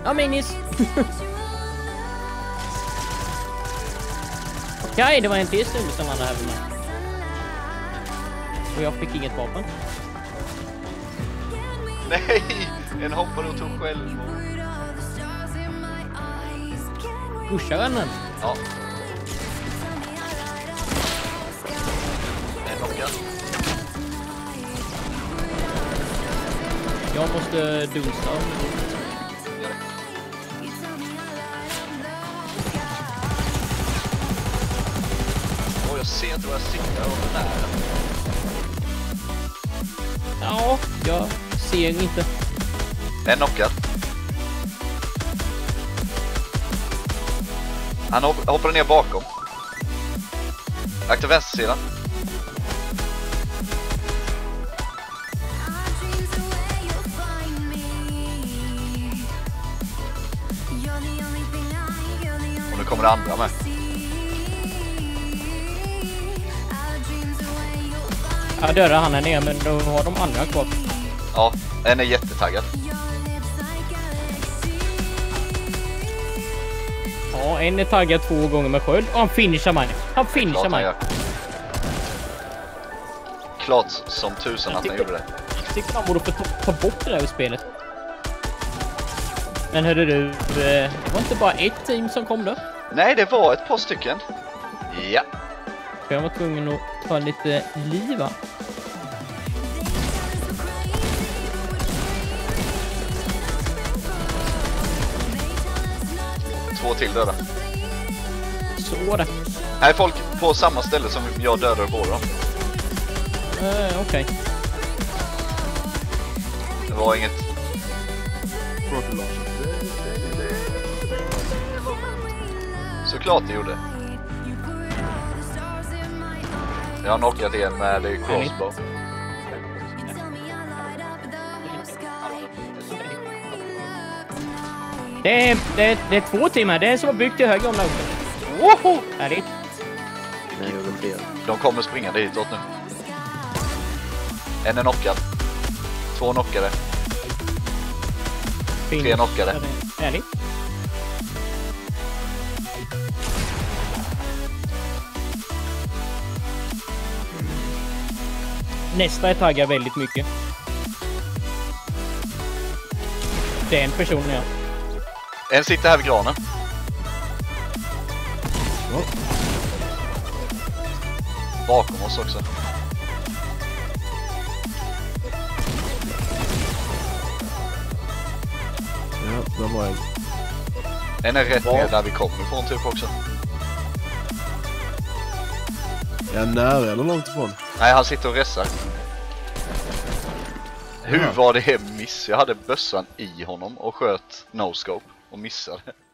Ja, minis. Okej, det var en till stund som han hade med. Och jag fick inget vapen. Nej! En hoppade och tog självmord. Pushar han den? Ja. En knockad. Jag måste dunsta. Gör det. Åh, jag ser inte vad jag sitter och nära. Ja, jag ser inte. En knockad. Han hoppar ner bakom. Akta vänstersidan. Och nu kommer det andra med. Jag dödar han här nere, men då har de andra kvar. Ja, en är jättetaggad. Ja, en är taggad 2 gånger med sköld. Och han finishar mig. Han finishar mig. Klart som tusan att han gjorde det. Jag tycker han borde få ta bort det där ur spelet. Men hörde du, det var inte bara ett team som kom då? Nej, det var ett par stycken. Ja. För jag var tvungen att ta lite liv, va? Två till döda. Så det. Här är folk på samma ställe som jag dödade båda dem. Okej. Det var inget... Såklart det gjorde. Jag har knockat igen med crossbow. Det är 2 team här. Det är som har byggt till höger om något. Woho! Härligt. Nej, jag gjorde fel. De kommer springande hitåt nu. En är knockad. 2 knockade. 3 knockade. Härligt. Nästa är taggad väldigt mycket. Den personen, ja. En sitter här vid granen. Bakom oss också. Ja, det var en. En är rätt ner där vi kommer ifrån typ också. Är jag nära eller långt ifrån? Nej, han sitter och ressar. Hur var det miss? Jag hade bössan i honom och sköt no-scope och missade.